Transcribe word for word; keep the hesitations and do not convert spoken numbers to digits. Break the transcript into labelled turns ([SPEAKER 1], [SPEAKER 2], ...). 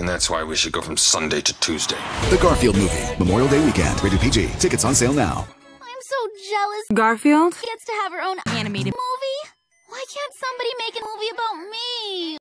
[SPEAKER 1] And that's why we should go from Sunday to Tuesday.
[SPEAKER 2] The Garfield Movie, Memorial Day weekend, rated P G. Tickets on sale now.
[SPEAKER 3] I'm so jealous.
[SPEAKER 4] Garfield
[SPEAKER 3] Gets to have her own animated movie. Why can't somebody make a movie about me?